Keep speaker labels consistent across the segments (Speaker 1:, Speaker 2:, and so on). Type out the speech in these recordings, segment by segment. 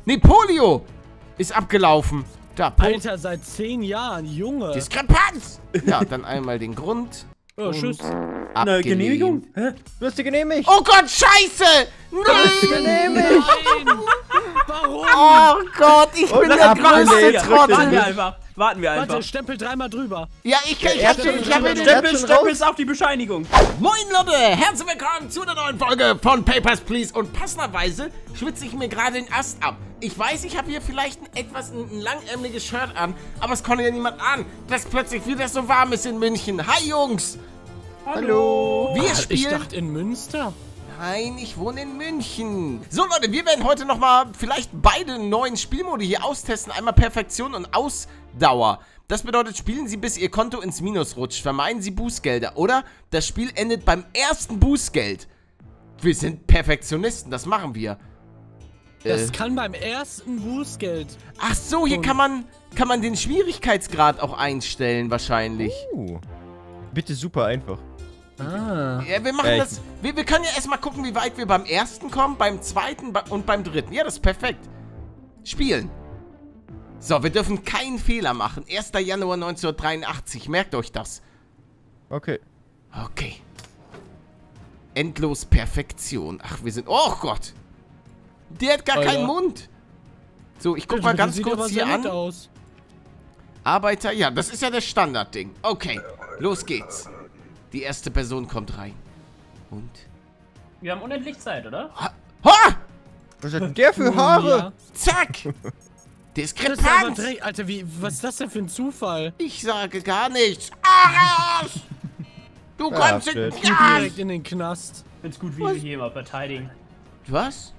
Speaker 1: Nee, Polio ist abgelaufen. Da,
Speaker 2: Alter, seit 10 Jahren, Junge.
Speaker 1: Diskrepanz! Ja, dann einmal den Grund.
Speaker 2: Oh, tschüss.
Speaker 3: Eine Genehmigung? Hä? Du hast die genehmigt.
Speaker 1: Oh Gott, scheiße! Nein!
Speaker 2: Nein! Warum?
Speaker 1: Oh Gott, ich bin der größte Trottel.
Speaker 4: Warten wir einfach.
Speaker 2: Warte, stempel dreimal drüber.
Speaker 1: Ja, ich hab den
Speaker 4: Stempel ist auf die Bescheinigung.
Speaker 1: Moin Leute, herzlich willkommen zu einer neuen Folge von Papers, Please. Und passenderweise schwitze ich mir gerade den Ast ab. Ich weiß, ich habe hier vielleicht ein langärmeliges Shirt an, aber es konnte ja niemand ahnen, dass plötzlich wieder so warm ist in München. Hi Jungs!
Speaker 4: Hallo!
Speaker 1: Wir
Speaker 2: Ich
Speaker 1: spielen...
Speaker 2: dachte in Münster.
Speaker 1: Nein, ich wohne in München. So Leute, wir werden heute nochmal vielleicht beide neuen Spielmodi hier austesten. Einmal Perfektion und Ausdauer. Das bedeutet, spielen Sie, bis Ihr Konto ins Minus rutscht. Vermeiden Sie Bußgelder. Oder das Spiel endet beim ersten Bußgeld. Wir sind Perfektionisten, das machen wir.
Speaker 2: Das kann beim ersten Bußgeld.
Speaker 1: Ach so, hier kann man den Schwierigkeitsgrad auch einstellen wahrscheinlich.
Speaker 3: Bitte super einfach.
Speaker 2: Ah.
Speaker 1: Ja, wir machen das. Wir können ja erstmal gucken, wie weit wir beim ersten kommen, beim zweiten und beim dritten. Ja, das ist perfekt. Spielen. So, wir dürfen keinen Fehler machen. 1. Januar 1983. Merkt euch das.
Speaker 3: Okay.
Speaker 1: Okay. Endlos Perfektion. Ach, wir sind... Oh Gott. Der hat gar keinen Mund. So, ich guck mal ganz kurz hier an. Arbeiter, ja, das ist ja das Standardding. Okay, los geht's. Die erste Person kommt rein. Und?
Speaker 4: Wir haben unendlich Zeit, oder?
Speaker 1: Ha!
Speaker 3: Was hat denn der für Haare?
Speaker 2: Ja.
Speaker 1: Zack! Diskrepanz!
Speaker 2: Alter, was ist das denn für ein Zufall?
Speaker 1: Ich sage gar nichts. Arsch! Du kommst in den Knast!
Speaker 2: Direkt in den Knast.
Speaker 4: Find's gut, wie wir hier immer verteidigen.
Speaker 1: Was?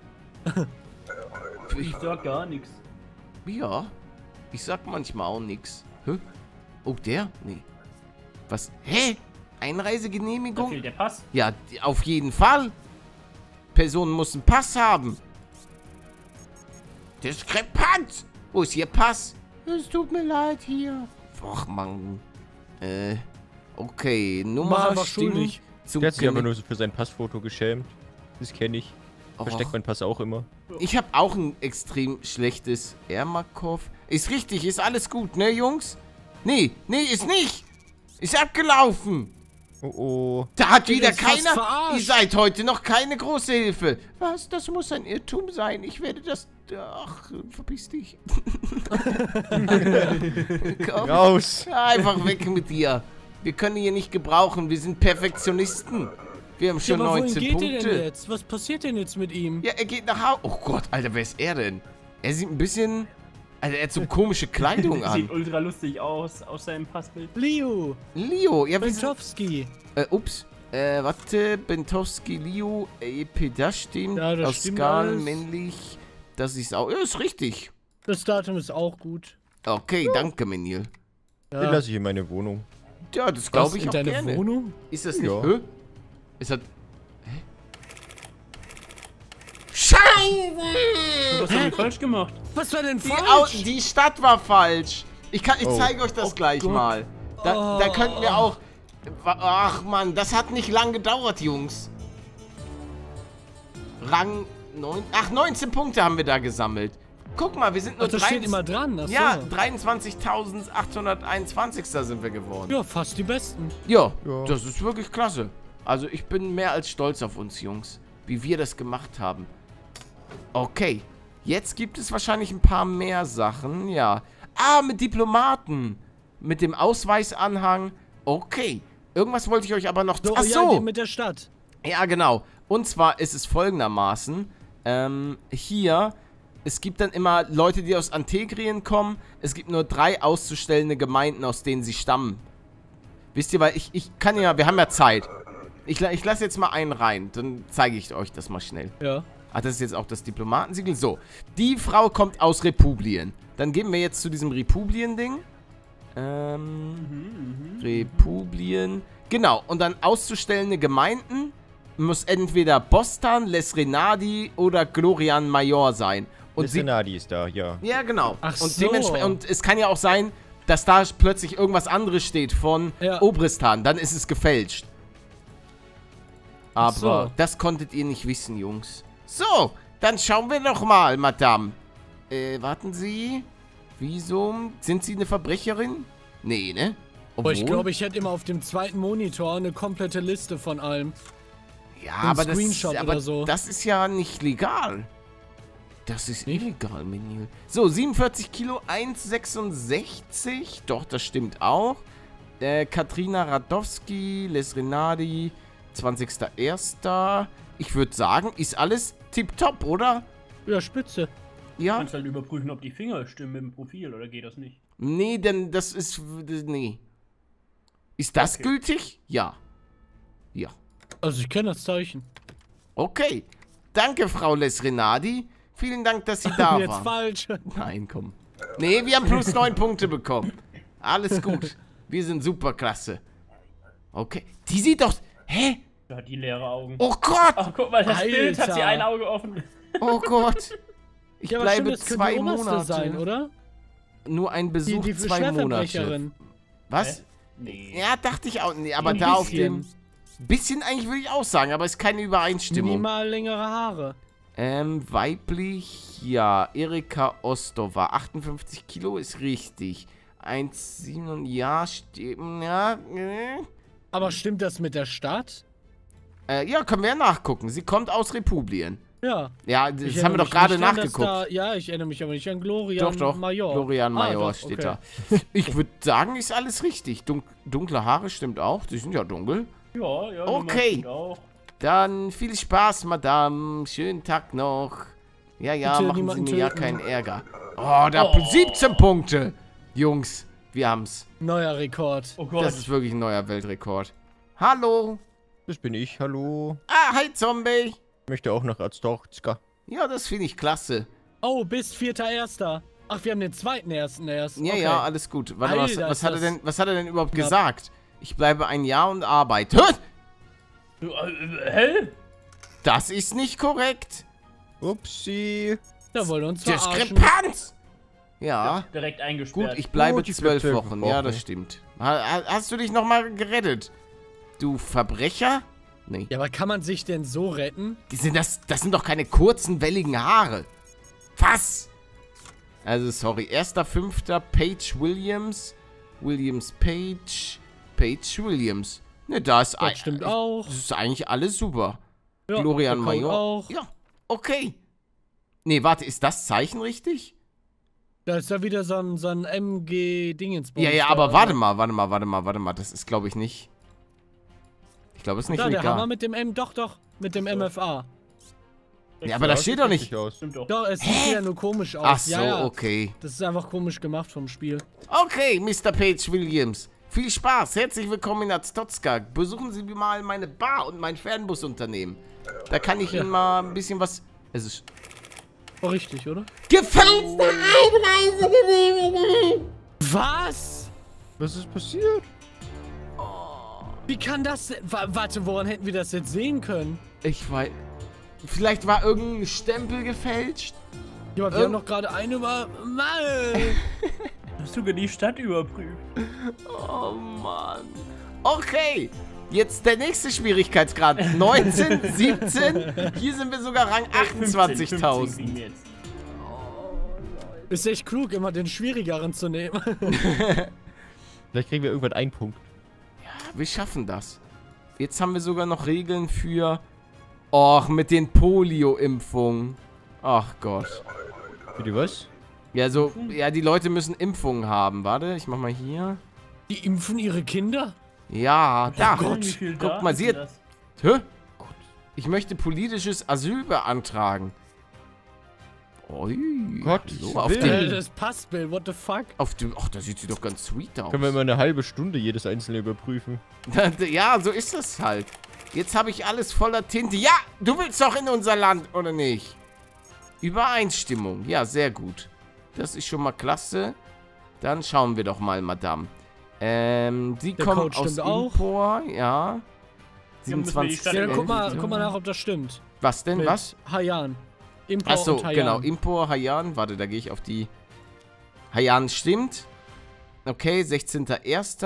Speaker 4: Ich sag gar nichts.
Speaker 1: Ja. Ich sag manchmal auch nichts. Hä? Oh, der? Nee. Was? Hä?
Speaker 4: Da
Speaker 1: Einreisegenehmigung?
Speaker 4: fehlt der Pass.
Speaker 1: Ja, auf jeden Fall. Person muss einen Pass haben. Diskrepanz! Wo ist Ihr Pass? Es tut mir leid hier. Och, Mann. Okay. Nummer stimmt.
Speaker 3: Der hat sich aber nur so für sein Passfoto geschämt. Das kenne ich. Versteckt mein Pass auch immer.
Speaker 1: Ich habe auch ein extrem schlechtes Ermakov. Ist richtig, ist alles gut, ne, Jungs? Nee, ist nicht. Ist abgelaufen.
Speaker 3: Oh.
Speaker 1: Da hat wieder
Speaker 2: keiner.
Speaker 1: keiner... Ihr seid heute noch keine große Hilfe. Was? Das muss ein Irrtum sein. Ich werde das... Ach, verpiss dich. Komm.
Speaker 3: Raus.
Speaker 1: Einfach weg mit dir. Wir können hier nicht gebrauchen. Wir sind Perfektionisten. Wir haben schon 19 Punkte.
Speaker 2: Geht er denn jetzt? Was passiert denn jetzt mit ihm?
Speaker 1: Ja, er geht nach Hause. Oh Gott, Alter, wer ist er denn? Er sieht ein bisschen... Alter, er hat so komische Kleidung an.
Speaker 4: Sieht ultra lustig aus seinem Passbild.
Speaker 2: Leo.
Speaker 1: Leo, ja,
Speaker 2: Bentowski.
Speaker 1: Ups. Warte, Bentowski, Leo, das stimmt.
Speaker 2: Ja, das
Speaker 1: aus
Speaker 2: stimmt
Speaker 1: Skal,
Speaker 2: alles.
Speaker 1: männlich. Das ist auch... Ja, ist richtig.
Speaker 2: Das Datum ist auch gut.
Speaker 1: Okay, danke, Menil.
Speaker 3: Den lasse ich in meine Wohnung.
Speaker 1: Ja, das glaube ich
Speaker 2: in
Speaker 1: auch
Speaker 2: deine
Speaker 1: gerne.
Speaker 2: Wohnung?
Speaker 1: Ist das nicht...
Speaker 3: Ja.
Speaker 1: Hä? Ist das... Hä? Scheiße!
Speaker 4: Was haben wir falsch gemacht?
Speaker 2: Was war denn falsch?
Speaker 1: Die Stadt war falsch. Ich zeige euch das gleich mal. Da könnten wir auch... Ach, Mann, das hat nicht lang gedauert, Jungs. Rang 9... Ach, 19 Punkte haben wir da gesammelt. Guck mal, wir sind nur
Speaker 2: das steht immer dran. Achso.
Speaker 1: Ja, 23.821. sind wir geworden.
Speaker 2: Ja, fast die Besten.
Speaker 1: Ja,
Speaker 3: Ja.
Speaker 1: das ist wirklich klasse. Also ich bin mehr als stolz auf uns, Jungs. Wie wir das gemacht haben. Okay. Jetzt gibt es wahrscheinlich ein paar mehr Sachen. Ja. Ah, mit Diplomaten. Mit dem Ausweisanhang. Okay. Irgendwas wollte ich euch aber noch...
Speaker 2: So,
Speaker 1: Ach
Speaker 2: ja,
Speaker 1: so.
Speaker 2: mit der Stadt.
Speaker 1: Ja, genau. Und zwar ist es folgendermaßen. Hier... Es gibt dann immer Leute, die aus Antegrien kommen. Es gibt nur 3 auszustellende Gemeinden, aus denen sie stammen. Wisst ihr, weil ich kann ja... Wir haben ja Zeit. Ich lasse jetzt mal einen rein. Dann zeige ich euch das mal schnell.
Speaker 2: Ja.
Speaker 1: Ach, das ist jetzt auch das Diplomatensiegel. So. Die Frau kommt aus Republien. Dann gehen wir jetzt zu diesem Republien-Ding. Republien. Genau. Und dann auszustellende Gemeinden muss entweder Bostan, Les Renadi oder Glorian Major sein. Und
Speaker 3: Renadi ist da, ja.
Speaker 1: Ja, genau.
Speaker 2: Ach
Speaker 1: und
Speaker 2: so.
Speaker 1: Und es kann ja auch sein, dass da plötzlich irgendwas anderes steht von Obristan. Dann ist es gefälscht. Aber das konntet ihr nicht wissen, Jungs. So, Dann schauen wir noch mal, Madame. Warten Sie. Visum. Sind Sie eine Verbrecherin? Nee, ne?
Speaker 2: Aber ich glaube, ich hätte immer auf dem zweiten Monitor eine komplette Liste von allem.
Speaker 1: Ja,
Speaker 2: Ein
Speaker 1: aber
Speaker 2: Screenshot
Speaker 1: das,
Speaker 2: oder so.
Speaker 1: das ist ja nicht legal. Das ist illegal, Menil. So, 47 Kilo, 1,66. Doch, das stimmt auch. Katrina Radowski, Les Renardi, 20.01. Ich würde sagen, ist alles tipptopp, oder?
Speaker 2: Ja, spitze.
Speaker 4: Du
Speaker 1: Ja?
Speaker 4: kannst halt überprüfen, ob die Finger stimmen im Profil, oder geht das nicht?
Speaker 1: Nee, denn das ist... Nee. Ist das
Speaker 4: Okay.
Speaker 1: gültig? Ja. Ja.
Speaker 2: Also ich kenne das Zeichen.
Speaker 1: Okay. Danke, Frau Les Renardi. Vielen Dank, dass Sie da
Speaker 2: Jetzt
Speaker 1: waren.
Speaker 2: falsch.
Speaker 1: Nein, komm. Nee, wir haben plus 9 Punkte bekommen. Alles gut. Wir sind superklasse. Okay. Die sieht doch... Hä?
Speaker 4: Da hat die leere Augen.
Speaker 1: Oh Gott!
Speaker 4: Ach, guck mal, das Bild hat sie
Speaker 2: Alter.
Speaker 4: ein Auge offen.
Speaker 1: Oh Gott! Ich
Speaker 2: Ja, aber
Speaker 1: bleibe
Speaker 2: stimmt, das könnte
Speaker 1: 2
Speaker 2: die Oberste
Speaker 1: Monate.
Speaker 2: sein, oder?
Speaker 1: Nur ein Besuch,
Speaker 2: Die
Speaker 1: 2 Monate.
Speaker 2: Schwerverbrecherin.
Speaker 1: Was?
Speaker 4: Nee.
Speaker 1: Ja, dachte ich auch. Nee, aber
Speaker 2: Ein
Speaker 1: da auf
Speaker 2: bisschen.
Speaker 1: dem... Bisschen eigentlich würde ich auch sagen, aber ist keine Übereinstimmung.
Speaker 2: Minimal längere Haare.
Speaker 1: Weiblich, ja. Erika Ostova, 58 Kilo ist richtig. 1,7, ja, ja.
Speaker 2: Aber stimmt das mit der Stadt?
Speaker 1: Ja, können wir ja nachgucken. Sie kommt aus Republien.
Speaker 2: Ja.
Speaker 1: Ja, das
Speaker 2: Ich
Speaker 1: haben wir
Speaker 2: erinnere
Speaker 1: doch
Speaker 2: mich
Speaker 1: gerade
Speaker 2: nicht dran, dass
Speaker 1: nachgeguckt.
Speaker 2: Da, ja, ich erinnere mich aber nicht an Glorian
Speaker 1: Doch.
Speaker 2: Major.
Speaker 1: Glorian Major
Speaker 2: doch,
Speaker 1: steht
Speaker 2: okay.
Speaker 1: da. Ich würde sagen, ist alles richtig. Dunkle Haare stimmt auch. Die sind ja dunkel.
Speaker 4: Ja, ja.
Speaker 1: Okay.
Speaker 4: die Auch.
Speaker 1: Dann viel Spaß, Madame. Schönen Tag noch. Ja,
Speaker 2: Bitte
Speaker 1: machen Sie
Speaker 2: niemanden
Speaker 1: mir ja
Speaker 2: töten.
Speaker 1: keinen Ärger. Oh, da 17 Punkte. Jungs, wir haben's.
Speaker 2: Neuer Rekord.
Speaker 4: Oh Gott.
Speaker 1: Das ist wirklich ein neuer Weltrekord. Hallo.
Speaker 3: Das bin ich, hallo.
Speaker 1: Ah, hi Zombie.
Speaker 3: Ich möchte auch nach Azdorska.
Speaker 1: Ja, das finde ich klasse.
Speaker 2: Oh, bis 4.1. Ach, wir haben den 2.1. erst.
Speaker 1: Ja,
Speaker 2: Okay.
Speaker 1: ja, alles gut. Warte,
Speaker 2: Alter,
Speaker 1: was
Speaker 2: ist
Speaker 1: hat er
Speaker 2: das
Speaker 1: was hat er denn überhaupt
Speaker 2: knapp.
Speaker 1: gesagt? Ich bleibe ein Jahr und arbeite.
Speaker 4: Du, hä?
Speaker 1: Das ist nicht korrekt.
Speaker 3: Upsi.
Speaker 2: Da wollen wir uns verarschen.
Speaker 1: Diskrepanz. Ja.
Speaker 4: Direkt
Speaker 1: Gut,
Speaker 4: eingesperrt.
Speaker 1: ich bleibe
Speaker 3: Gut, ich bleib
Speaker 1: 12
Speaker 3: 12
Speaker 1: Wochen. Ja,
Speaker 3: Wochen.
Speaker 1: das stimmt. Hast du dich nochmal gerettet? Du Verbrecher? Nee.
Speaker 2: Ja, aber kann man sich denn so retten?
Speaker 1: Das sind doch keine kurzen, welligen Haare. Was? Also, sorry. 1.5. Paige Williams. Page Williams. Ne, da ist
Speaker 2: Das stimmt auch.
Speaker 1: Das ist eigentlich alles super.
Speaker 2: Ja,
Speaker 1: Glorian
Speaker 2: der Code
Speaker 1: Major.
Speaker 2: auch.
Speaker 1: Ja, okay. Nee, warte, ist das Zeichen richtig?
Speaker 2: Da ist ja wieder so ein MG-Dingensbums.
Speaker 1: Ja,
Speaker 2: da.
Speaker 1: aber warte mal. Das ist, glaube ich, nicht. Ich glaube, es ist nicht
Speaker 2: Da, der Hammer
Speaker 1: legal.
Speaker 2: mit dem mit dem MFA.
Speaker 1: Ja, aber das steht doch nicht.
Speaker 3: Aus.
Speaker 4: Stimmt doch.
Speaker 2: Doch, es sieht wieder nur komisch aus.
Speaker 1: Ach so,
Speaker 2: ja, ja.
Speaker 1: okay.
Speaker 2: Das ist einfach komisch gemacht vom Spiel.
Speaker 1: Okay, Mr. Paige Williams. Viel Spaß. Herzlich willkommen in Azdorska. Besuchen Sie mal meine Bar und mein Fernbusunternehmen. Da kann ich Ihnen mal ein bisschen was... Es ist...
Speaker 2: Oh, richtig, oder?
Speaker 1: Gefälligste Einreisegenehmigung!
Speaker 2: Was?
Speaker 3: Was ist passiert?
Speaker 2: Wie kann das denn? Warte, woran hätten wir das jetzt sehen können?
Speaker 1: Ich weiß... Vielleicht war irgendein Stempel gefälscht?
Speaker 2: Ja, aber wir haben doch gerade eine über... Mann!
Speaker 4: Hast du die Stadt überprüft?
Speaker 1: Oh Mann. Okay. Jetzt der nächste Schwierigkeitsgrad. 19, 17. Hier sind wir sogar Rang 28.000.
Speaker 2: Ist echt klug, immer den schwierigeren zu nehmen.
Speaker 3: Vielleicht kriegen wir irgendwann einen Punkt.
Speaker 1: Wir schaffen das. Jetzt haben wir sogar noch Regeln für... Och, mit den Polio-Impfungen. Ach Gott.
Speaker 3: Bitte was?
Speaker 1: Ja, so... Ja, die Leute müssen Impfungen haben. Warte, ich mach mal hier.
Speaker 2: Die impfen ihre Kinder?
Speaker 1: Ja, da.
Speaker 4: Wie viel
Speaker 1: Guck
Speaker 4: Daten
Speaker 1: mal, sie
Speaker 4: sind
Speaker 1: hat...
Speaker 4: das?
Speaker 1: Hä? Ich möchte politisches Asyl beantragen. Ui.
Speaker 3: Gott,
Speaker 1: so, auf
Speaker 3: Willen.
Speaker 1: dem...
Speaker 2: Das Passbild, what the fuck?
Speaker 1: Auf dem... Ach, da sieht sie doch ganz sweet aus.
Speaker 3: Können wir immer eine halbe Stunde jedes einzelne überprüfen.
Speaker 1: Ja, so ist das halt. Jetzt habe ich alles voller Tinte. Ja, du willst doch in unser Land, oder nicht? Übereinstimmung. Ja, sehr gut. Das ist schon mal klasse. Dann schauen wir doch mal, Madame. Sie
Speaker 2: Der
Speaker 1: kommen
Speaker 2: Code
Speaker 1: aus
Speaker 2: stimmt auch.
Speaker 1: Impor, ja.
Speaker 4: Ja, müssen wir die
Speaker 1: 27.
Speaker 4: Stadt
Speaker 2: Ja,
Speaker 4: Ja,
Speaker 2: guck mal nach, ob das stimmt.
Speaker 1: Was denn,
Speaker 2: Mit
Speaker 1: was?
Speaker 2: Hayan. Impor
Speaker 1: Achso,
Speaker 2: und Hayan.
Speaker 1: genau. Impor, Hayan. Warte, da gehe ich auf die... Hayan stimmt. Okay, 16.01.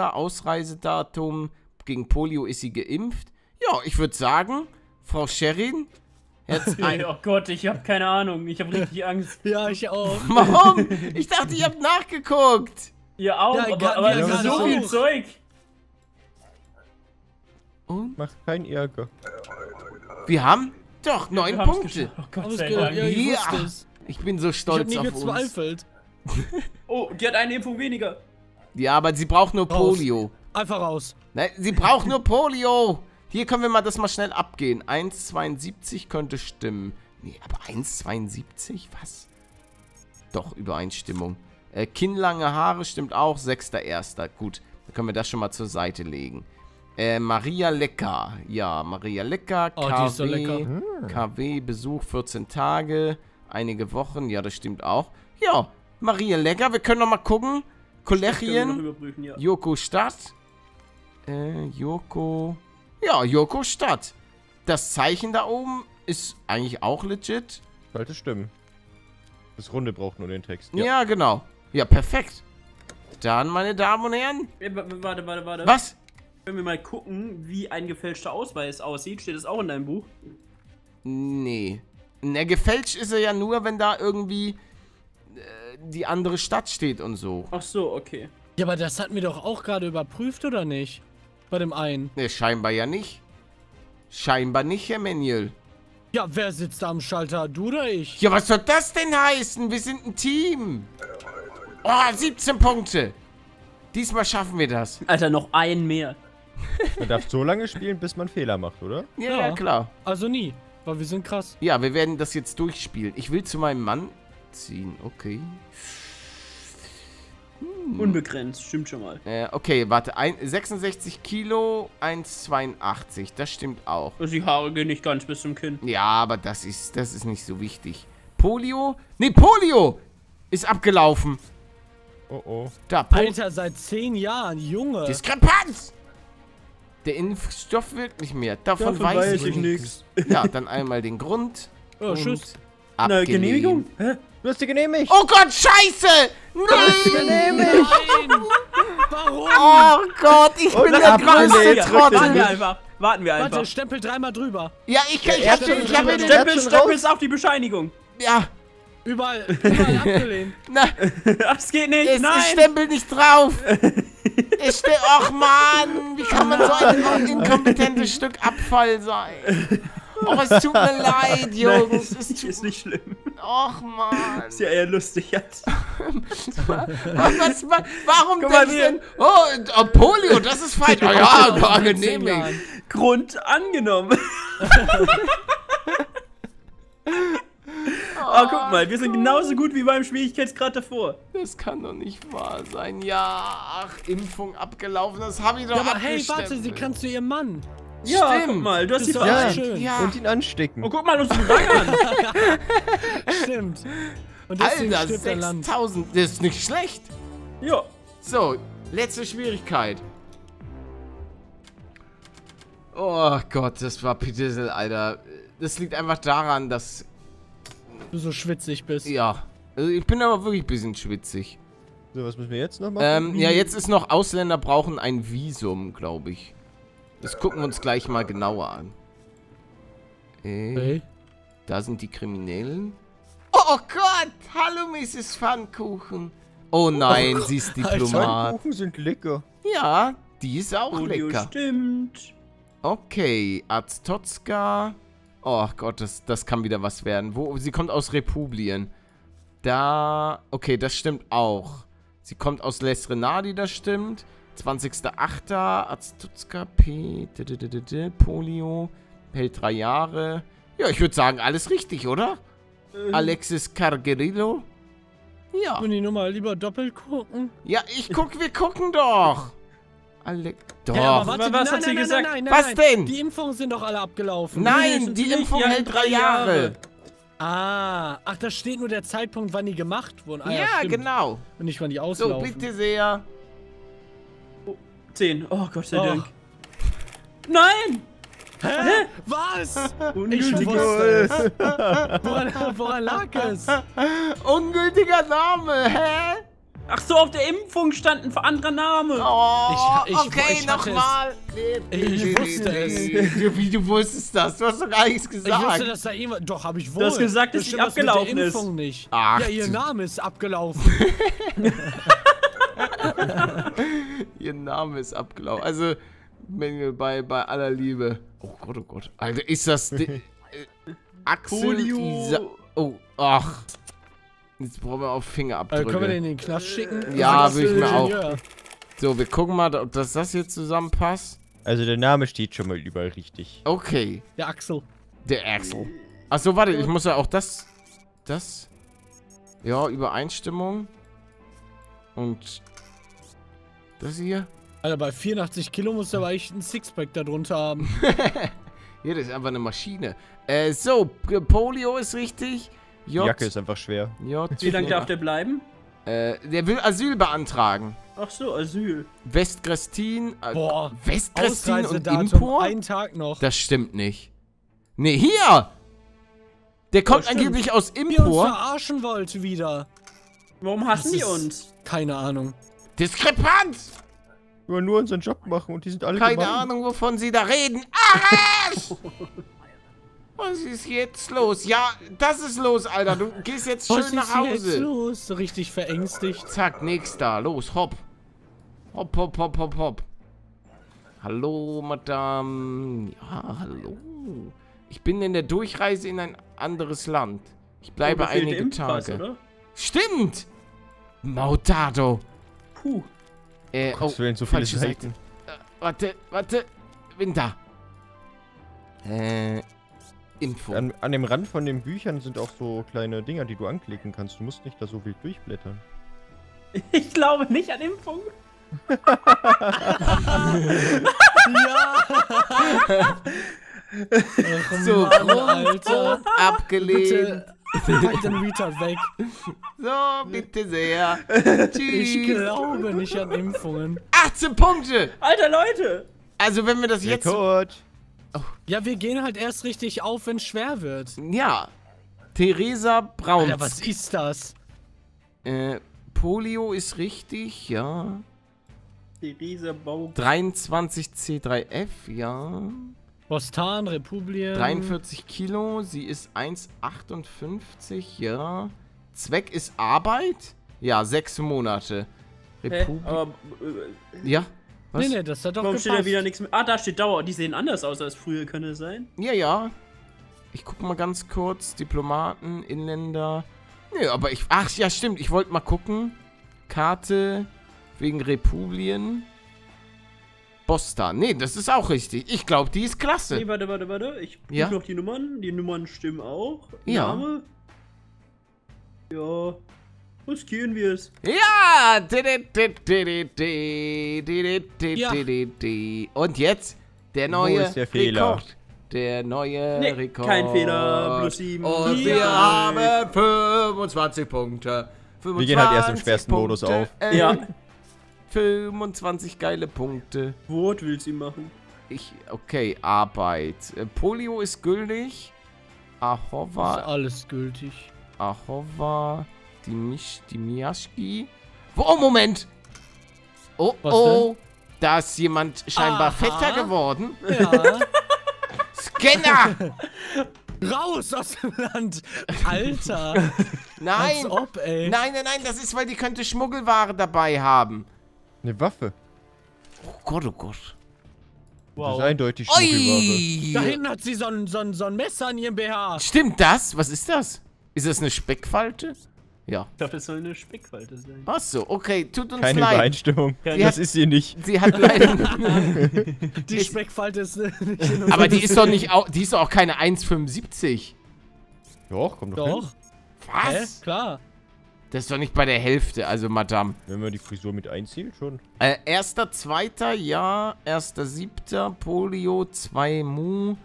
Speaker 1: Ausreisedatum. Gegen Polio ist sie geimpft. Ja, ich würde sagen, Frau Sherin, Jetzt
Speaker 4: Oh Gott, ich habe keine Ahnung. Ich habe richtig Angst.
Speaker 2: Ja, ich auch.
Speaker 1: Warum? Ich dachte, ihr habt nachgeguckt.
Speaker 4: Ihr auch,
Speaker 2: Ja,
Speaker 4: aber
Speaker 2: ja,
Speaker 4: es ist so
Speaker 2: auch.
Speaker 4: viel Zeug.
Speaker 1: Und?
Speaker 3: Macht keinen Ärger.
Speaker 1: Wir haben doch 9
Speaker 4: Wir haben's
Speaker 1: Punkte.
Speaker 4: geschafft. Oh Gott sei
Speaker 2: Ausgehört.
Speaker 4: Dank.
Speaker 2: Ja, ich
Speaker 1: Ja.
Speaker 2: wusste es.
Speaker 1: Ich bin so
Speaker 2: Ich hab
Speaker 1: stolz
Speaker 2: nie
Speaker 1: auf uns.
Speaker 2: gezweifelt.
Speaker 4: Oh, die hat eine Impfung weniger.
Speaker 1: Ja, aber sie braucht nur
Speaker 2: Raus.
Speaker 1: Polio.
Speaker 2: Einfach raus.
Speaker 1: Nein, sie braucht nur Polio. Hier können wir mal das mal schnell abgehen. 1,72 könnte stimmen. Nee, aber 1,72? Was? Doch, Übereinstimmung. Kinnlange Haare stimmt auch. 6.1. Gut, dann können wir das schon mal zur Seite legen. Maria Lecker. Ja, Maria Lecker.
Speaker 2: Oh, die ist so lecker.
Speaker 1: KW, Besuch 14 Tage. Einige Wochen. Ja, das stimmt auch. Ja, Maria Lecker. Wir können noch mal gucken.
Speaker 4: Können wir noch
Speaker 1: Kollegien.
Speaker 4: überprüfen, ja.
Speaker 1: Joko Stadt. Joko. Ja, Joko Stadt. Das Zeichen da oben ist eigentlich auch legit.
Speaker 3: Sollte stimmen. Das Runde braucht nur den Text.
Speaker 1: Ja, genau. Ja, perfekt. Dann, meine Damen und Herren.
Speaker 4: Warte.
Speaker 1: Was?
Speaker 4: Können wir mal gucken, wie ein gefälschter Ausweis aussieht? Steht das auch in deinem Buch?
Speaker 1: Nee. Ne, gefälscht ist er ja nur, wenn da irgendwie die andere Stadt steht und so.
Speaker 4: Ach so, okay.
Speaker 2: Ja, aber das hatten wir doch auch gerade überprüft, oder nicht? Bei dem einen.
Speaker 1: Ne, scheinbar ja nicht. Scheinbar nicht, Herr Manuel.
Speaker 2: Ja, wer sitzt da am Schalter? Du oder ich?
Speaker 1: Ja, was soll das denn heißen? Wir sind ein Team. Oh, 17 Punkte. Diesmal schaffen wir das.
Speaker 4: Alter, noch ein mehr.
Speaker 3: Man darf so lange spielen, bis man Fehler macht, oder?
Speaker 1: Ja, klar.
Speaker 2: Also nie. Weil wir sind krass.
Speaker 1: Ja, wir werden das jetzt durchspielen. Ich will zu meinem Mann ziehen. Okay.
Speaker 4: Unbegrenzt, stimmt schon mal.
Speaker 1: Okay, warte. 66 Kilo, 1,82. Das stimmt auch.
Speaker 4: Also die Haare gehen nicht ganz bis zum Kinn.
Speaker 1: Ja, aber das ist nicht so wichtig. Polio? Nee, Polio ist abgelaufen.
Speaker 3: Oh oh.
Speaker 1: Da,
Speaker 2: Alter, seit 10 Jahren, Junge.
Speaker 1: Diskrepanz! Der Impfstoff wirkt nicht mehr. Davon weiß ich nichts. Ja, dann einmal den Grund.
Speaker 2: Ja,
Speaker 1: und
Speaker 2: tschüss.
Speaker 4: Eine
Speaker 1: abgelehnt.
Speaker 4: Genehmigung? Hä?
Speaker 3: Du hast die genehmigt!
Speaker 1: Oh Gott, scheiße! Nein!
Speaker 2: Nein! Warum?
Speaker 1: Oh Gott, ich bin der
Speaker 3: abgelehnt.
Speaker 1: größte
Speaker 3: Ja,
Speaker 1: Trottel.
Speaker 4: Warten wir einfach.
Speaker 2: Warte, stempel dreimal drüber.
Speaker 1: Ja, ich hab den...
Speaker 4: Stempel ist auf die Bescheinigung.
Speaker 1: Ja,
Speaker 2: Überall abgelehnt.
Speaker 1: na,
Speaker 4: Das geht nicht,
Speaker 1: es
Speaker 4: nein.
Speaker 1: stempelt nicht drauf. Es steht, ach Mann, wie kann man so ein inkompetentes Stück Abfall sein? Oh, es tut mir leid, Jungs. Es tut
Speaker 4: Ist nicht schlimm.
Speaker 1: Och Mann.
Speaker 4: Ist ja eher lustig jetzt.
Speaker 1: Warum
Speaker 4: Guck mal
Speaker 1: denkst
Speaker 4: hier.
Speaker 1: du denn? Oh, Polio, das ist falsch. Oh ja, war genehmigt.
Speaker 4: Grund angenommen. Oh, guck mal, wir sind genauso gut wie beim Schwierigkeitsgrad davor.
Speaker 1: Das kann doch nicht wahr sein. Ja, ach, Impfung abgelaufen, das habe ich doch
Speaker 2: Ja, aber hey,
Speaker 1: abgestempelt.
Speaker 2: warte, sie kannst zu ihrem Mann.
Speaker 4: Ja,
Speaker 1: Stimmt.
Speaker 4: guck mal, du hast
Speaker 2: Das
Speaker 4: die
Speaker 2: ist doch
Speaker 3: Ja.
Speaker 4: verarscht.
Speaker 2: schön.
Speaker 1: Ja.
Speaker 3: Und ihn anstecken.
Speaker 4: Oh, guck mal uns den Rang an.
Speaker 2: Stimmt. Und deswegen
Speaker 1: Alter,
Speaker 2: stirbt dein Land.
Speaker 1: 6000, das ist nicht schlecht.
Speaker 4: Ja.
Speaker 1: So, letzte Schwierigkeit. Oh Gott, das war Pidissel, Alter. Das liegt einfach daran, dass...
Speaker 2: Du so schwitzig bist.
Speaker 1: Ja, also ich bin aber wirklich ein bisschen schwitzig.
Speaker 3: So, was müssen wir jetzt noch machen?
Speaker 1: Ja, jetzt ist noch, Ausländer brauchen ein Visum, glaube ich. Das gucken wir uns gleich mal genauer an.
Speaker 2: Hey.
Speaker 1: Da sind die Kriminellen. Oh Gott, hallo Mrs. Pfannkuchen. Oh nein, sie ist Diplomat.
Speaker 3: Pfannkuchen sind lecker.
Speaker 1: Ja, die ist auch
Speaker 4: Polio
Speaker 1: lecker.
Speaker 4: stimmt.
Speaker 1: Okay, Aztotska. Oh Gott, das kann wieder was werden. Sie kommt aus Republien. Da, okay, das stimmt auch. Sie kommt aus Les Renardi, das stimmt. 20.08. Aztotska P. Polio. Hält 3 Jahre. Ja, ich würde sagen, alles richtig, oder? Alexis Cargerillo. Ja.
Speaker 2: Und die Nummer lieber doppelt gucken.
Speaker 1: Ja, wir gucken doch. Doch.
Speaker 2: Ja, aber warte,
Speaker 4: Was hat sie gesagt?
Speaker 2: Nein,
Speaker 1: Was denn?
Speaker 2: Die Impfungen sind doch alle abgelaufen.
Speaker 1: Nein,
Speaker 4: sind
Speaker 1: die
Speaker 4: sie
Speaker 1: Impfung
Speaker 4: nicht. Ja,
Speaker 1: hält 3
Speaker 4: 3
Speaker 1: Jahre.
Speaker 4: Jahre.
Speaker 2: Ah, ach, da steht nur der Zeitpunkt, wann die gemacht wurden. Ah,
Speaker 1: Ja,
Speaker 2: stimmt.
Speaker 1: genau.
Speaker 2: Und nicht, wann die
Speaker 1: So,
Speaker 2: auslaufen.
Speaker 1: bitte sehr.
Speaker 4: 10. Oh, Gott sei
Speaker 2: Oh.
Speaker 4: Dank. Nein!
Speaker 2: Hä? Was? Ich
Speaker 4: Ungültiges.
Speaker 2: wusste es. Woran lag es?
Speaker 1: Ungültiger Name, hä?
Speaker 4: Ach so, auf der Impfung stand ein anderer Name.
Speaker 1: Oh,
Speaker 2: Ich
Speaker 1: okay,
Speaker 2: hatte
Speaker 1: nochmal.
Speaker 2: Ich wusste es.
Speaker 1: Wie, du wusstest das? Du hast doch gar nichts
Speaker 2: Ich wusste,
Speaker 1: gesagt.
Speaker 2: dass da jemand... Doch, habe ich wohl.
Speaker 4: Du hast gesagt, dass
Speaker 2: Das
Speaker 4: sie
Speaker 2: stimmt, was mit der
Speaker 4: abgelaufen ist.
Speaker 2: Impfung nicht.
Speaker 1: Ach,
Speaker 2: Ja, ihr
Speaker 1: du-
Speaker 2: Name ist abgelaufen.
Speaker 1: Ihr Name ist abgelaufen. Also, Menge bei aller Liebe. Oh Gott, oh Gott. Alter, ist das... Axel
Speaker 4: Polio.
Speaker 1: Isa... Oh, ach. Jetzt brauchen wir auch Fingerabdrücke.
Speaker 2: Können wir den in den Knast schicken?
Speaker 1: Ja,
Speaker 2: Also,
Speaker 1: will ich mir auch.
Speaker 2: Ingenieur.
Speaker 1: So, wir gucken mal, ob das hier zusammenpasst.
Speaker 3: Also der Name steht schon mal überall richtig.
Speaker 1: Okay,
Speaker 2: Der Axel.
Speaker 1: der Axel. Achso, warte, ich muss ja auch das... Ja, Übereinstimmung. Und... Das hier?
Speaker 2: Alter, bei 84 Kilo muss der aber echt ein Sixpack da drunter haben.
Speaker 1: Hier, das ist einfach eine Maschine. So, Polio ist richtig.
Speaker 3: Die Jacke ist einfach schwer.
Speaker 1: J,
Speaker 4: Wie lange darf der bleiben?
Speaker 1: der will Asyl beantragen.
Speaker 4: Ach so, Asyl.
Speaker 1: Westgrestin.
Speaker 2: Boah.
Speaker 1: Westgrestin und
Speaker 2: Ausreisedatum,
Speaker 1: Impor?
Speaker 2: einen Tag noch.
Speaker 1: Das stimmt nicht. Nee, hier! Der kommt
Speaker 4: stimmt.
Speaker 1: angeblich aus
Speaker 2: Wie uns
Speaker 1: Impor.
Speaker 2: verarschen wollte wieder.
Speaker 4: Warum hassen
Speaker 2: Das
Speaker 4: die
Speaker 2: ist-
Speaker 4: uns?
Speaker 2: Keine Ahnung.
Speaker 1: Diskrepanz!
Speaker 3: Wir wollen nur unseren Job machen und die sind alle
Speaker 1: Keine
Speaker 3: gemein.
Speaker 1: Ahnung, wovon sie da reden. Arsch! Was ist jetzt los? Ja, das ist los, Alter. Du gehst jetzt
Speaker 2: Was
Speaker 1: schön
Speaker 2: ist
Speaker 1: nach
Speaker 2: jetzt
Speaker 1: Hause.
Speaker 2: los? So richtig verängstigt.
Speaker 1: Zack, nächster. Los, hopp. Hopp, hopp, hopp, hopp, hopp. Hallo, Madame. Ja, hallo. Ich bin in der Durchreise in ein anderes Land. Ich bleibe
Speaker 4: Oh, da fehlt der
Speaker 1: einige
Speaker 4: Impfpass,
Speaker 1: Tage.
Speaker 4: oder?
Speaker 1: Stimmt! Mautado.
Speaker 4: Puh.
Speaker 3: Gottes Willen, so viele
Speaker 1: falsche
Speaker 3: Seiten.
Speaker 1: Seite. Warte. Winter. Info.
Speaker 3: An dem Rand von den Büchern sind auch so kleine Dinger, die du anklicken kannst. Du musst nicht da so wild durchblättern.
Speaker 4: Ich glaube nicht an Impfung.
Speaker 1: So,
Speaker 2: Mann, Alter.
Speaker 1: abgelehnt.
Speaker 2: Bitte, halt den Retard weg.
Speaker 1: So, bitte sehr.
Speaker 2: Ich
Speaker 1: Tschüss.
Speaker 2: glaube nicht an Impfungen.
Speaker 1: 18 Punkte.
Speaker 4: Alter, Leute.
Speaker 1: Also, wenn wir das jetzt...
Speaker 3: Rekord!
Speaker 2: Ja, wir gehen halt erst richtig auf, wenn es schwer wird.
Speaker 1: Ja. Theresa Braun.
Speaker 2: Alter, was ist das?
Speaker 1: Polio ist richtig, ja.
Speaker 4: Theresa Bau.
Speaker 1: 23C3F, ja.
Speaker 2: Bostan, Republien.
Speaker 1: 43 Kilo, sie ist 1,58, ja. Zweck ist Arbeit? Ja, 6 Monate.
Speaker 4: Hä? Aber
Speaker 1: Ja, was?
Speaker 2: Nee, das hat doch
Speaker 4: warum
Speaker 2: gepasst.
Speaker 4: steht da wieder nichts mehr? Ah, da steht Dauer. Die sehen anders aus als früher, könnte es sein?
Speaker 1: Ja, ja. Ich guck mal ganz kurz. Diplomaten, Inländer. Nö, aber ich... Ach, ja, stimmt. Ich wollte mal gucken. Karte wegen Republien. Bostan. Nee, das ist auch richtig. Ich glaube, die ist klasse.
Speaker 4: Nee, warte. Ich prüfe
Speaker 1: Ja?
Speaker 4: noch die Nummern. Die Nummern stimmen auch.
Speaker 1: Ja.
Speaker 4: Name? Ja. Riskieren wir es.
Speaker 1: Ja!
Speaker 2: Ja.
Speaker 1: Und jetzt der
Speaker 3: Wo
Speaker 1: neue
Speaker 3: ist der Fehler?
Speaker 1: Rekord. Der neue
Speaker 4: Nee,
Speaker 1: Rekord.
Speaker 4: kein Fehler. Plus 7.
Speaker 1: Und
Speaker 2: Ja.
Speaker 1: wir haben 25 Punkte. 25
Speaker 3: Wir gehen halt erst im schwersten
Speaker 1: Punkte.
Speaker 3: Modus auf.
Speaker 4: Ja.
Speaker 1: 25 geile Punkte.
Speaker 4: Wort will sie machen.
Speaker 1: Okay, Arbeit. Polio ist gültig.
Speaker 2: Ist
Speaker 1: Ahova.
Speaker 2: alles gültig.
Speaker 1: Ahova. Die Miaschki. Oh, Moment. Oh,
Speaker 2: Was
Speaker 1: oh. Da ist jemand scheinbar
Speaker 2: Aha.
Speaker 1: fetter geworden.
Speaker 2: Ja.
Speaker 1: Scanner!
Speaker 2: Raus aus dem Land! Alter!
Speaker 1: Nein!
Speaker 2: Als ob, ey.
Speaker 1: Nein, das ist, weil die könnte Schmuggelware dabei haben.
Speaker 3: Eine Waffe.
Speaker 1: Oh Gott, oh Gott.
Speaker 3: Das ist eindeutig Schmuggelware.
Speaker 1: Ui!
Speaker 2: Da hinten hat sie so ein Messer an ihrem BH.
Speaker 1: Stimmt das? Was ist das? Ist das eine Speckfalte? Ja.
Speaker 4: Ich glaube, das soll eine Speckfalte sein.
Speaker 1: Ach so, okay, tut uns
Speaker 3: Keine
Speaker 1: leid.
Speaker 3: Übereinstimmung.
Speaker 4: Ja,
Speaker 3: Das
Speaker 1: hat-
Speaker 3: ist sie nicht.
Speaker 1: Sie hat leider...
Speaker 2: Die
Speaker 1: Ist-
Speaker 2: Speckfalte ist nicht in unserem
Speaker 1: Aber die ist doch nicht...
Speaker 2: System.
Speaker 1: Die ist doch auch keine 1,75.
Speaker 3: Doch, kommt doch hin.
Speaker 2: Doch. Hä?
Speaker 1: Was?
Speaker 2: Klar.
Speaker 1: Das ist doch nicht bei der Hälfte, also Madame.
Speaker 3: Wenn man die Frisur mit einzieht, schon.
Speaker 1: 1.2. ja, 1.7. Polio, 2 Mu.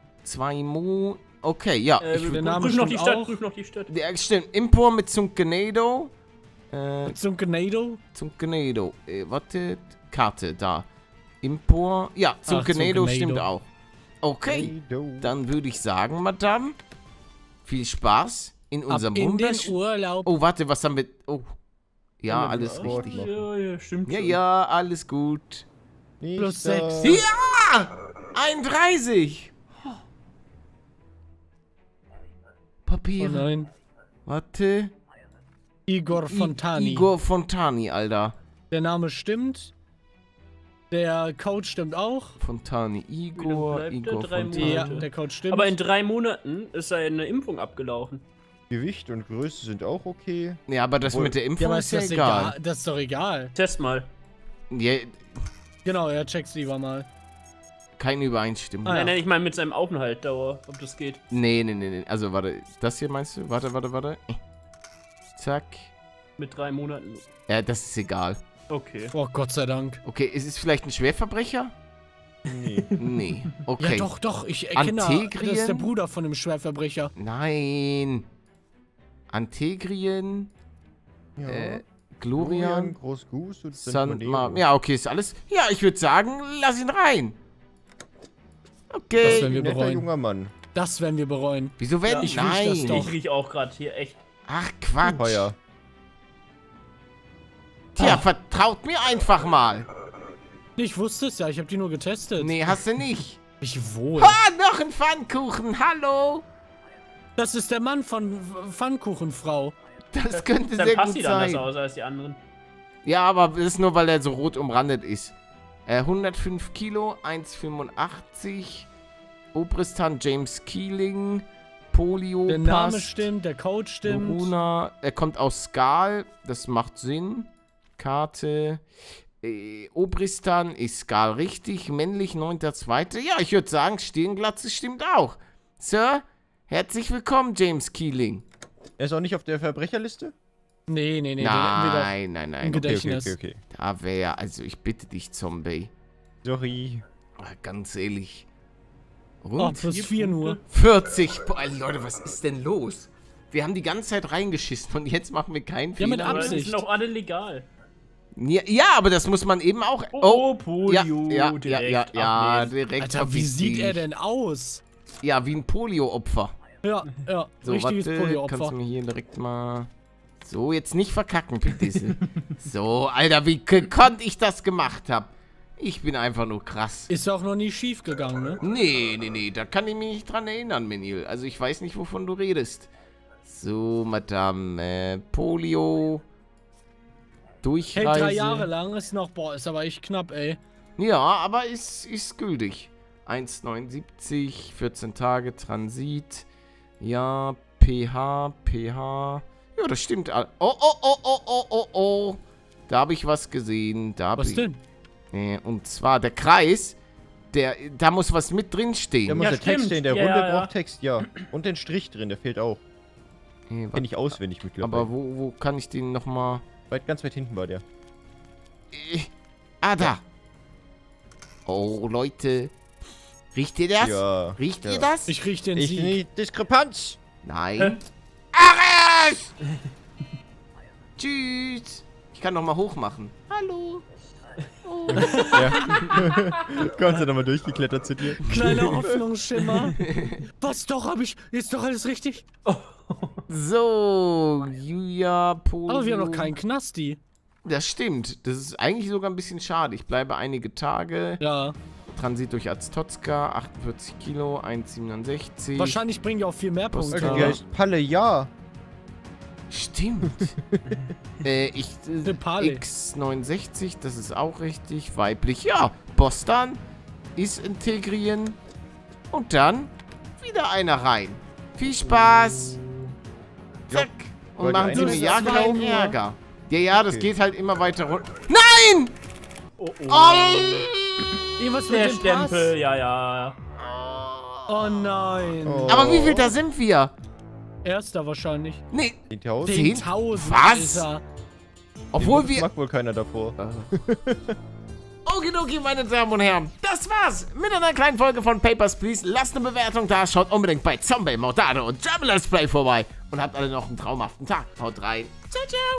Speaker 1: Okay, ja.
Speaker 2: der Name
Speaker 4: Prüf noch die
Speaker 2: stimmt
Speaker 4: Stadt,
Speaker 2: auch.
Speaker 4: prüf noch die Stadt.
Speaker 1: Ja, stimmt. Impor mit Zunkenedo.
Speaker 2: Zum Gnado.
Speaker 1: Zunkenedo. Warte. Karte, da. Impor. Ja, Zunkenedo
Speaker 2: Zunkenedo.
Speaker 1: stimmt auch. Okay. Dann würde ich sagen, Madame, viel Spaß in
Speaker 2: Ab
Speaker 1: unserem
Speaker 2: in den
Speaker 1: wunderschönen...
Speaker 2: Urlaub.
Speaker 1: Oh, warte, was haben wir... Oh. Ja, alles
Speaker 3: Sport
Speaker 1: richtig.
Speaker 3: machen.
Speaker 4: Ja, stimmt
Speaker 1: Ja,
Speaker 4: schon.
Speaker 1: ja, alles gut.
Speaker 3: Nicht
Speaker 2: Plus
Speaker 3: da.
Speaker 2: 6.
Speaker 1: Ja! 31!
Speaker 2: Oh
Speaker 1: Papiere.
Speaker 2: nein.
Speaker 1: Warte.
Speaker 2: Igor Fontani.
Speaker 1: Igor Fontani, Alter.
Speaker 2: Der Name stimmt. Der Code stimmt auch.
Speaker 1: Fontani. Igor,
Speaker 4: bleibt
Speaker 1: Igor
Speaker 4: der? 3
Speaker 1: Fontani.
Speaker 2: Ja,
Speaker 4: Monate.
Speaker 2: der Code stimmt.
Speaker 4: Aber in 3 Monaten ist eine Impfung abgelaufen.
Speaker 3: Gewicht und Größe sind auch okay.
Speaker 1: Ja, aber das
Speaker 3: Obwohl-
Speaker 1: mit der
Speaker 2: ja,
Speaker 1: Impfung
Speaker 2: aber
Speaker 1: ist ja egal.
Speaker 2: Das ist doch egal.
Speaker 4: Test mal.
Speaker 1: Ja,
Speaker 2: Genau, ja, check's lieber mal.
Speaker 1: keine Übereinstimmung.
Speaker 2: Ah, ja.
Speaker 4: Nein, ich meine mit seinem Aufenthaltsdauer, ob das geht.
Speaker 1: Nee. Also, warte. Das hier meinst du? Warte. Zack.
Speaker 4: Mit 3 Monaten.
Speaker 1: Ja, das ist egal.
Speaker 4: Okay.
Speaker 2: Oh, Gott sei Dank.
Speaker 1: Okay, ist es vielleicht ein Schwerverbrecher?
Speaker 3: Nee.
Speaker 1: Nee. Okay.
Speaker 2: Ja, doch, ich erkenne, das
Speaker 1: Antegrien?
Speaker 2: ist der Bruder von dem Schwerverbrecher.
Speaker 1: Nein. Antegrien.
Speaker 3: Ja.
Speaker 1: Glorian.
Speaker 3: Großgus und
Speaker 1: Sandma. Ja, okay, ist alles. Ja, ich würde sagen, lass ihn rein.
Speaker 2: Das
Speaker 1: Okay.
Speaker 2: werden wir
Speaker 3: Netter
Speaker 2: bereuen.
Speaker 3: junger Mann.
Speaker 2: Das werden wir bereuen.
Speaker 1: Wieso werden
Speaker 4: Ja,
Speaker 1: die?
Speaker 2: ich riech das
Speaker 1: Nein.
Speaker 2: doch.
Speaker 4: Ich riech auch gerade hier echt.
Speaker 1: Ach, Quatsch.
Speaker 3: Feuer.
Speaker 1: Tja, vertraut mir einfach mal.
Speaker 2: Ich wusste es ja, ich habe die nur getestet.
Speaker 1: Nee, hast du nicht.
Speaker 2: Ich wohl.
Speaker 1: Ah, noch ein Pfannkuchen. Hallo.
Speaker 2: Das ist der Mann von Pfannkuchenfrau.
Speaker 1: Das könnte
Speaker 4: Dann
Speaker 1: sehr
Speaker 4: passt
Speaker 1: gut
Speaker 4: sieht anders
Speaker 1: sein.
Speaker 4: aus als die anderen.
Speaker 1: Ja, aber das ist nur, weil er so rot umrandet ist. 105 Kilo, 1,85. Obristan James Keeling. Polio.
Speaker 2: Der Name
Speaker 1: passt.
Speaker 2: stimmt, der Code stimmt.
Speaker 1: Luna, er kommt aus Skal, das macht Sinn. Karte. Obristan ist Skal richtig. Männlich, 9.2. Ja, ich würde sagen, Stirnglatze stimmt auch. Sir, herzlich willkommen, James Keeling.
Speaker 3: Er ist auch nicht auf der Verbrecherliste?
Speaker 2: Nee, den hätten wir
Speaker 1: Nein.
Speaker 2: doch im Gedächtnis.
Speaker 3: Okay.
Speaker 1: Da wäre, also ich bitte dich, Zombie.
Speaker 3: Sorry.
Speaker 1: Ganz ehrlich.
Speaker 2: Oh,
Speaker 1: Rund
Speaker 2: plus 4 nur.
Speaker 1: 40. Boah, Leute, was ist denn los? Wir haben die ganze Zeit reingeschissen und jetzt machen wir keinen
Speaker 2: Ja, mit
Speaker 1: Fehler.
Speaker 4: Aber die
Speaker 2: Absicht.
Speaker 4: sind auch alle legal.
Speaker 1: Ja, aber das muss man eben auch.
Speaker 4: Oh, Polio.
Speaker 1: Ja,
Speaker 4: direkt abnehmen.
Speaker 1: direkt.
Speaker 2: Alter, wie sieht er denn aus?
Speaker 1: Ja, wie ein Polio-Opfer.
Speaker 2: Ja,
Speaker 1: So,
Speaker 2: richtiges
Speaker 1: warte, kannst du
Speaker 2: Polio-Opfer.
Speaker 1: mir hier direkt mal... So, jetzt nicht verkacken, bitte. So, Alter, wie konnte ich das gemacht haben? Ich bin einfach nur krass.
Speaker 2: Ist auch noch nie schief gegangen, ne?
Speaker 1: Nee, da kann ich mich nicht dran erinnern, Menil. Also ich weiß nicht, wovon du redest. So, Madame, Polio. Durchreise.
Speaker 2: Hält 3 Jahre lang, ist noch, boah, ist aber echt knapp, ey.
Speaker 1: Ja, aber ist gültig. 1,79, 14 Tage Transit. Ja, pH. Ja, das stimmt. Oh. Da habe ich was gesehen.
Speaker 2: Was denn?
Speaker 1: Und zwar der Kreis, da muss was mit drin
Speaker 3: Da
Speaker 1: stehen.
Speaker 3: muss
Speaker 4: Ja,
Speaker 3: der Text
Speaker 4: stimmt.
Speaker 3: stehen. Der
Speaker 4: Ja,
Speaker 3: Runde
Speaker 4: ja.
Speaker 3: braucht Text, ja. Und den Strich drin, der fehlt auch. Kenn ich auswendig mittlerweile.
Speaker 1: Aber wo kann ich den nochmal...
Speaker 3: Ganz weit hinten war der.
Speaker 1: Da. Oh, Leute. Riecht ihr das?
Speaker 3: Ja.
Speaker 1: Riecht
Speaker 3: ja.
Speaker 1: ihr das?
Speaker 2: Ich riech den
Speaker 3: Ich
Speaker 2: Sieg.
Speaker 3: nicht. Diskrepanz!
Speaker 1: Nein. Arsch! Tschüss. Ich kann noch mal hoch machen. Hallo. Oh.
Speaker 3: Ja. Gott sei Dank mal durchgeklettert zu dir.
Speaker 2: Kleiner Hoffnungsschimmer. Was, doch, ist doch alles richtig?
Speaker 1: So, Julia, Polio.
Speaker 2: Aber wir haben noch keinen Knasti.
Speaker 1: Das stimmt. Das ist eigentlich sogar ein bisschen schade. Ich bleibe einige Tage.
Speaker 2: Ja.
Speaker 1: Transit durch Aztotska, 48 Kilo, 1,67.
Speaker 2: Wahrscheinlich bringen die auch viel mehr
Speaker 1: Was
Speaker 2: Punkte.
Speaker 3: Alter, die heißt Palle, ja.
Speaker 1: Stimmt.
Speaker 2: Pale.
Speaker 1: X69, das ist auch richtig. Weiblich. Ja, Bostan ist integrieren. Und dann wieder einer rein. Viel Spaß. Zack. Und
Speaker 3: Wollt ihr
Speaker 1: machen Sie mir
Speaker 3: einiges?
Speaker 1: ja
Speaker 2: Das war
Speaker 1: keinen
Speaker 2: nur-
Speaker 1: Ärger. Ja, das
Speaker 3: Okay.
Speaker 1: geht halt immer weiter runter. Nein!
Speaker 4: Oh.
Speaker 2: Irgendwas
Speaker 4: Der
Speaker 2: mit dem Pass.
Speaker 4: Stempel, ja.
Speaker 2: Oh nein.
Speaker 3: Oh.
Speaker 1: Aber wie viel da sind wir?
Speaker 2: Erster wahrscheinlich.
Speaker 1: Nee,
Speaker 3: 10.000?
Speaker 2: 10.000
Speaker 1: Was?
Speaker 2: ist er.
Speaker 1: obwohl
Speaker 3: Das
Speaker 1: wir...
Speaker 3: mag wohl keiner davor.
Speaker 1: Okidoki, meine Damen und Herren, das war's mit einer kleinen Folge von Papers, Please. Lasst eine Bewertung da, schaut unbedingt bei Zombie, Mordado und Jump Let's Play vorbei und habt alle noch einen traumhaften Tag. Haut rein. Ciao, ciao.